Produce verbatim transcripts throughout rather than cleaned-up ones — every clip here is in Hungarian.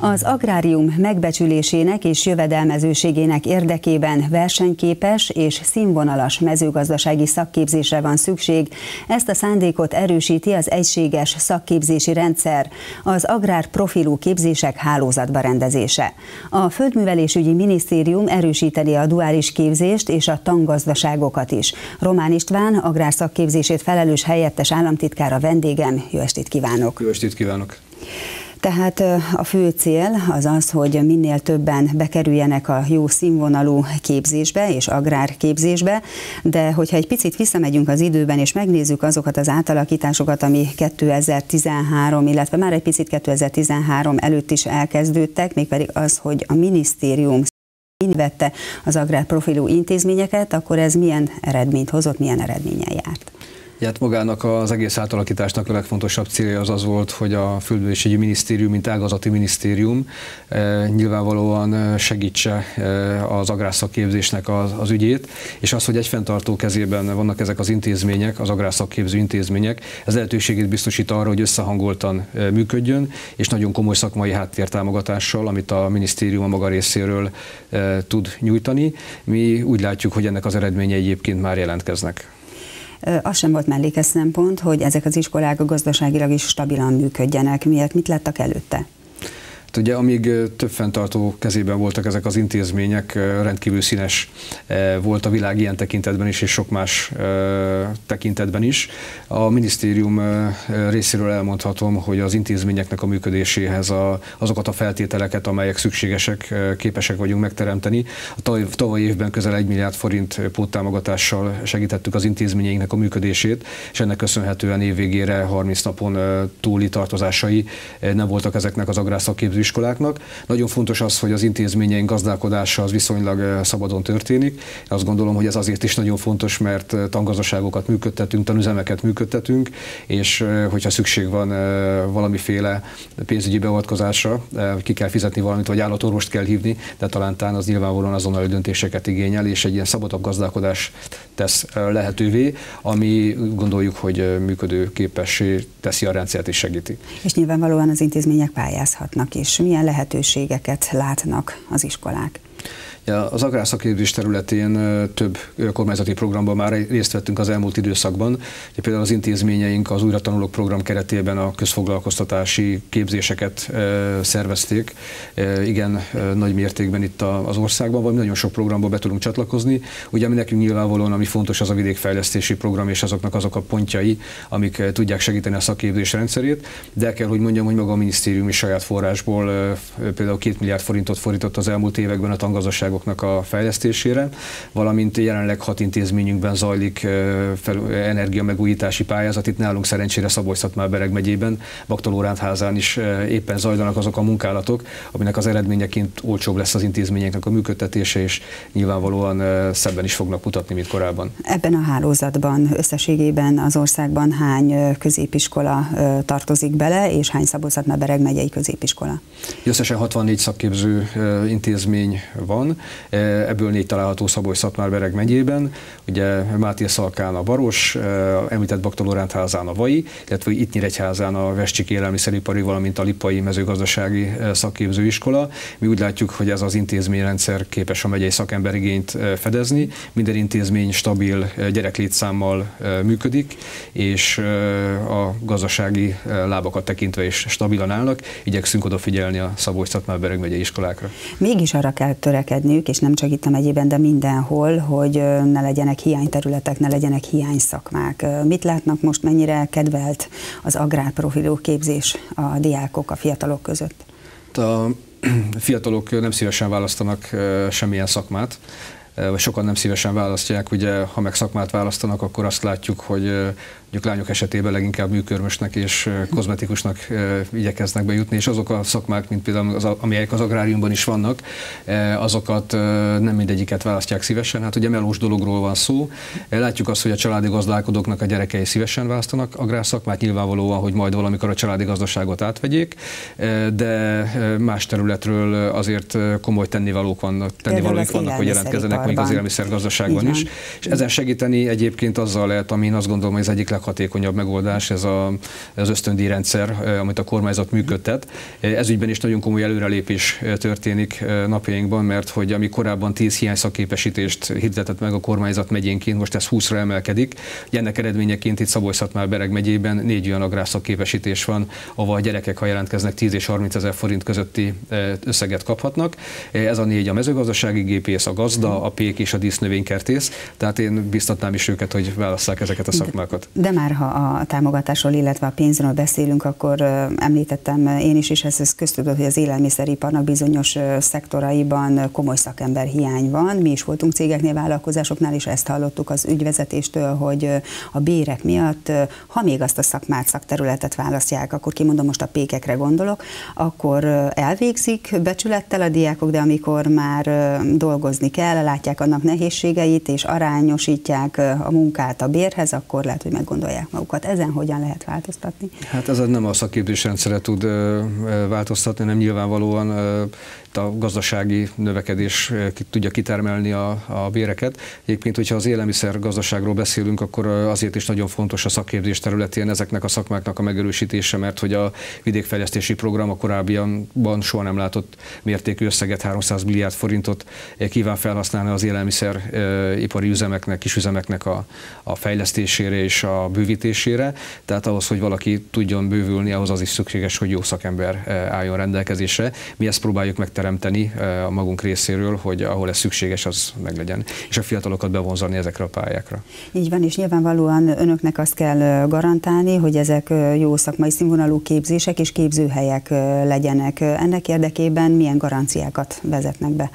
Az agrárium megbecsülésének és jövedelmezőségének érdekében versenyképes és színvonalas mezőgazdasági szakképzésre van szükség. Ezt a szándékot erősíti az egységes szakképzési rendszer, az agrárprofilú képzések hálózatba rendezése. A Földművelésügyi Minisztérium erősíteni a duális képzést és a tangazdaságokat is. Román István, agrárszakképzését felelős helyettes államtitkár a vendégem. Jó estét kívánok! Jó estét kívánok! Tehát a fő cél az az, hogy minél többen bekerüljenek a jó színvonalú képzésbe és agrárképzésbe, de hogyha egy picit visszamegyünk az időben és megnézzük azokat az átalakításokat, ami kétezer-tizenhárom, illetve már egy picit kétezer-tizenhárom előtt is elkezdődtek, mégpedig az, hogy a minisztérium vette az agrárprofilú intézményeket, akkor ez milyen eredményt hozott, milyen eredménnyel járt? Hát magának az egész átalakításnak a legfontosabb célja az az volt, hogy a Földművelésügyi Minisztérium, mint ágazati minisztérium e, nyilvánvalóan segítse e, az agrárszakképzésnek az, az ügyét, és az, hogy egy fenntartó kezében vannak ezek az intézmények, az agrárszakképző intézmények, ez lehetőségét biztosít arra, hogy összehangoltan e, működjön, és nagyon komoly szakmai háttértámogatással, amit a minisztérium a maga részéről e, tud nyújtani. Mi úgy látjuk, hogy ennek az eredményei egyébként már jelentkeznek. Az sem volt mellékes szempont, hogy ezek az iskolák gazdaságilag is stabilan működjenek. Miért? Mit láttak előtte? Ugye, amíg több fenntartó kezében voltak ezek az intézmények, rendkívül színes volt a világ ilyen tekintetben is, és sok más tekintetben is. A minisztérium részéről elmondhatom, hogy az intézményeknek a működéséhez a, azokat a feltételeket, amelyek szükségesek, képesek vagyunk megteremteni. A tavaly évben közel egy milliárd forint póttámogatással segítettük az intézményeinknek a működését, és ennek köszönhetően évvégére harminc napon túli tartozásai nem voltak ezeknek az agrárszakképző iskoláknak. Nagyon fontos az, hogy az intézményeink gazdálkodása az viszonylag szabadon történik. Azt gondolom, hogy ez azért is nagyon fontos, mert tangazdaságokat működtetünk, tanüzemeket működtetünk, és hogyha szükség van valamiféle pénzügyi beavatkozásra, ki kell fizetni valamit, vagy állatorvost kell hívni, de talán tán az nyilvánvalóan azonnali döntéseket igényel, és egy ilyen szabadabb gazdálkodás tesz lehetővé, ami gondoljuk, hogy működőképessé teszi a rendszert és segíti. És nyilvánvalóan az intézmények pályázhatnak is. Milyen lehetőségeket látnak az iskolák? Az agrárszakképzés területén több kormányzati programban már részt vettünk az elmúlt időszakban. Például az intézményeink az újratanulók program keretében a közfoglalkoztatási képzéseket szervezték. Igen, nagy mértékben itt az országban, vagy nagyon sok programba be tudunk csatlakozni. Ugye ami nekünk nyilvánvalóan, ami fontos, az a vidékfejlesztési program, és azoknak azok a pontjai, amik tudják segíteni a szakképzés rendszerét. De el kell, hogy mondjam, hogy maga a minisztérium is saját forrásból például két milliárd forintot fordított az elmúlt években a tangazdaság a fejlesztésére, valamint jelenleg hat intézményünkben zajlik energiamegújítási pályázat. Itt nálunk szerencsére Szabolcs-Szatmár-Bereg megyében, Baktalórándházán is éppen zajlanak azok a munkálatok, aminek az eredményeként olcsóbb lesz az intézményeknek a működtetése, és nyilvánvalóan szebben is fognak mutatni, mint korábban. Ebben a hálózatban összességében az országban hány középiskola tartozik bele, és hány Szabolcs-Szatmár-Bereg megyei középiskola? Összesen hatvannégy szakképző intézmény van. Ebből négy található Szabolcs-Szatmár-Bereg megyében, ugye Máté-Szalkán a Baros, említett Baktalórándházán a Vai, illetve itt Nyíregyházán a Vescsik élelmiszeripari, valamint a Lipai mezőgazdasági szakképzőiskola. Mi úgy látjuk, hogy ez az intézményrendszer képes a megyei szakemberigényt fedezni, minden intézmény stabil gyereklétszámmal működik, és a gazdasági lábakat tekintve is stabilan állnak. Igyekszünk odafigyelni a Szabolcs-Szatmár-Bereg megyei iskolákra. Mégis arra kell törekedniük, és nem csak itt a megyében, de mindenhol, hogy ne legyenek hiányterületek, ne legyenek hiányszakmák. Mit látnak most, mennyire kedvelt az agrárprofilú képzés a diákok, a fiatalok között? A fiatalok nem szívesen választanak semmilyen szakmát, vagy sokan nem szívesen választják, ugye ha meg szakmát választanak, akkor azt látjuk, hogy mondjuk lányok esetében leginkább műkörmösnek és kozmetikusnak igyekeznek bejutni, és azok a szakmák, mint például az, amelyek az agráriumban is vannak, azokat nem mindegyiket választják szívesen. Hát ugye melós dologról van szó. Látjuk azt, hogy a családi gazdálkodóknak a gyerekei szívesen választanak agrárszakmát, nyilvánvalóan, hogy majd valamikor a családi gazdaságot átvegyék, de más területről azért komoly tennivalók vannak, tennivalóik vannak, hogy jelentkezzenek még az élelmiszergazdaságban is. És ezen segíteni egyébként azzal lehet, ami én azt gondolom, hogy az egyik leghatékonyabb megoldás, ez a, az ösztöndíjrendszer, amit a kormányzat működtet. Ez ügyben is nagyon komoly előrelépés történik napjainkban, mert hogy ami korábban tíz hiány szakképesítést hirdetett meg a kormányzat megyénként, most ez húszra emelkedik. Ennek eredményeként itt Szabolcs-Szatmár-Bereg megyében négy olyan agrárszakképesítés van, ahol a gyerekek, ha jelentkeznek, tíz és harminc ezer forint közötti összeget kaphatnak. Ez a négy a mezőgazdasági gépész, a gazda, a pék és a dísznövénykertész. Tehát én biztatnám is őket, hogy válasszák ezeket a szakmákat. De, de már ha a támogatásról, illetve a pénzről beszélünk, akkor említettem én is, és ez, ez köztudott, hogy az élelmiszeriparnak bizonyos szektoraiban komoly szakember hiány van. Mi is voltunk cégeknél, vállalkozásoknál, és ezt hallottuk az ügyvezetéstől, hogy a bérek miatt, ha még azt a szakmát, szakterületet választják, akkor kimondom, most a pékekre gondolok, akkor elvégzik becsülettel a diákok, de amikor már dolgozni kell, látják annak nehézségeit, és arányosítják a munkát a bérhez, akkor lehet, hogy meggondolják magukat. Ezen hogyan lehet változtatni? Hát ez nem a szakképzésrendszere tud változtatni, nem nyilvánvalóan a gazdasági növekedés tudja kitermelni a, a béreket. Egyébként, hogyha az élelmiszer gazdaságról beszélünk, akkor azért is nagyon fontos a szakképzés területén ezeknek a szakmáknak a megerősítése, mert hogy a vidékfejlesztési program a korábbiakban soha nem látott mértékű összeget, háromszáz milliárd forintot kíván felhasználni az élelmiszeripari üzemeknek, kisüzemeknek a, a fejlesztésére és a bővítésére. Tehát ahhoz, hogy valaki tudjon bővülni, ahhoz az is szükséges, hogy jó szakember álljon rendelkezésre. Mi ezt próbáljuk megteremteni a magunk részéről, hogy ahol ez szükséges, az meglegyen, és a fiatalokat bevonzani ezekre a pályákra. Így van, és nyilvánvalóan önöknek azt kell garantálni, hogy ezek jó szakmai színvonalú képzések és képzőhelyek legyenek. Ennek érdekében milyen garanciákat vezetnek be?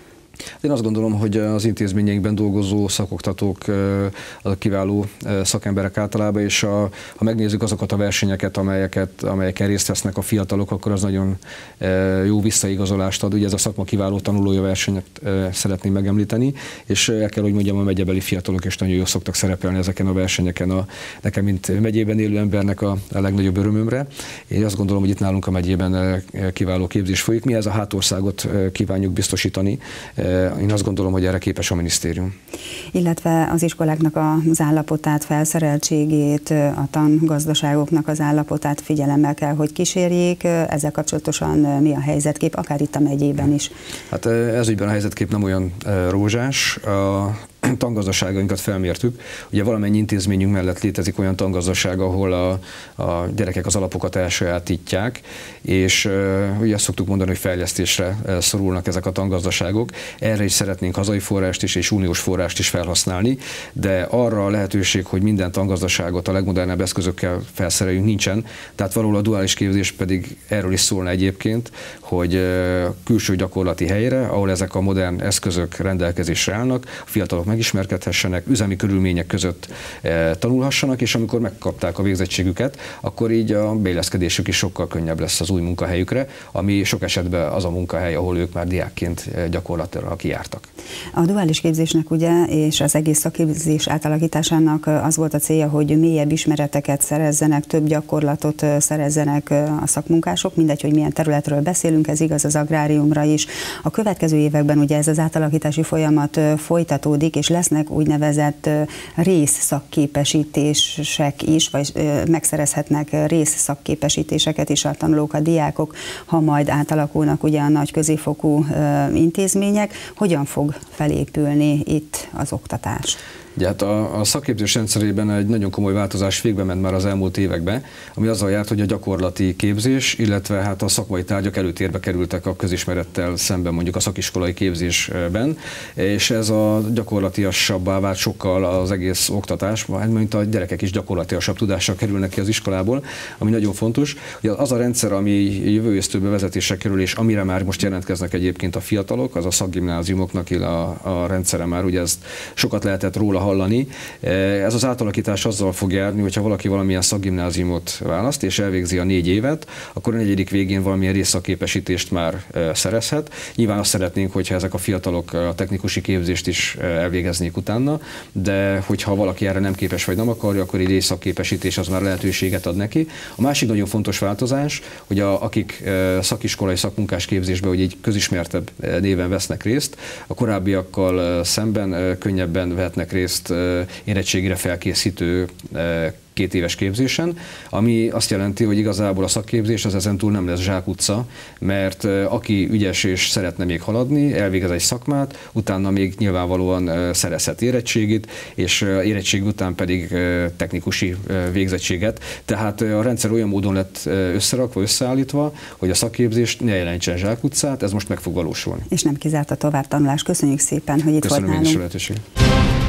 Én azt gondolom, hogy az intézményeinkben dolgozó szakoktatók azok kiváló szakemberek általában, és a, ha megnézzük azokat a versenyeket, amelyeket, amelyeken részt vesznek a fiatalok, akkor az nagyon jó visszaigazolást ad. Ugye ez a szakma kiváló tanulója versenyt szeretném megemlíteni, és el kell, hogy mondjam, a megyebeli fiatalok is nagyon jól szoktak szerepelni ezeken a versenyeken. A, nekem, mint megyében élő embernek a, a legnagyobb örömömre. Én azt gondolom, hogy itt nálunk a megyében kiváló képzés folyik. Mi ez a hátországot kívánjuk biztosítani. Én azt gondolom, hogy erre képes a minisztérium. Illetve az iskoláknak az állapotát, felszereltségét, a tangazdaságoknak az állapotát figyelemmel kell, hogy kísérjék. Ezzel kapcsolatosan mi a helyzetkép, akár itt a megyében is? Hát ez ügyben a helyzetkép nem olyan rózsás. A tangazdaságainkat felmértük. Ugye valamennyi intézményünk mellett létezik olyan tangazdaság, ahol a, a gyerekek az alapokat elsajátítják, és uh, ugye azt szoktuk mondani, hogy fejlesztésre uh, szorulnak ezek a tangazdaságok. Erre is szeretnénk hazai forrást is és uniós forrást is felhasználni, de arra a lehetőség, hogy minden tangazdaságot a legmodernebb eszközökkel felszereljünk, nincsen. Tehát valahol a duális képzés pedig erről is szólna egyébként, hogy uh, külső gyakorlati helyre, ahol ezek a modern eszközök rendelkezésre állnak, a fiatalok megismerkedhessenek, üzemi körülmények között e, tanulhassanak, és amikor megkapták a végzettségüket, akkor így a beilleszkedésük is sokkal könnyebb lesz az új munkahelyükre, ami sok esetben az a munkahely, ahol ők már diákként gyakorlatilag kijártak. A duális képzésnek ugye, és az egész szakképzés átalakításának az volt a célja, hogy mélyebb ismereteket szerezzenek, több gyakorlatot szerezzenek a szakmunkások, mindegy, hogy milyen területről beszélünk, ez igaz az agráriumra is. A következő években ugye ez az átalakítási folyamat folytatódik, és lesznek úgynevezett részszakképesítések is, vagy megszerezhetnek részszakképesítéseket is a tanulók, a diákok, ha majd átalakulnak ugye a nagy középfokú intézmények. Hogyan fog felépülni itt az oktatás? Ugye, hát a, a szakképzés rendszerében egy nagyon komoly változás végbe ment már az elmúlt években, ami azzal járt, hogy a gyakorlati képzés, illetve hát a szakmai tárgyak előtérbe kerültek a közismerettel szemben, mondjuk a szakiskolai képzésben, és ez a gyakorlatiasabbá vált sokkal az egész oktatás, mint a gyerekek is gyakorlatiasabb tudással kerülnek ki az iskolából, ami nagyon fontos. Ugye az a rendszer, ami jövő évtől bevezetésre kerül, és amire már most jelentkeznek egyébként a fiatalok, az a szakgimnáziumoknak a, a rendszere már, ugye ezt sokat lehetett róla hallani. Ez az átalakítás azzal fog járni, hogyha valaki valamilyen szakgimnáziumot választ, és elvégzi a négy évet, akkor a negyedik végén valamilyen részszakképesítést már szerezhet. Nyilván azt szeretnénk, hogyha ezek a fiatalok a technikusi képzést is elvégeznék utána, de hogyha valaki erre nem képes vagy nem akarja, akkor egy részszakképesítés az már lehetőséget ad neki. A másik nagyon fontos változás, hogy a, akik szakiskolai szakmunkás képzésbe, hogy egy közismertebb néven vesznek részt, a korábbiakkal szemben könnyebben vehetnek részt érettségire felkészítő két éves képzésen, ami azt jelenti, hogy igazából a szakképzés az ezentúl nem lesz zsákutca, mert aki ügyes és szeretne még haladni, elvégez egy szakmát, utána még nyilvánvalóan szerezhet érettségit, és érettség után pedig technikusi végzettséget. Tehát a rendszer olyan módon lett összerakva, összeállítva, hogy a szakképzés ne jelentsen zsákutcát, ez most meg fog valósulni. És nem kizárt a továbbtanulás. Köszönjük szépen, hogy itt volt nálunk. Köszönöm én is a lehetőséget.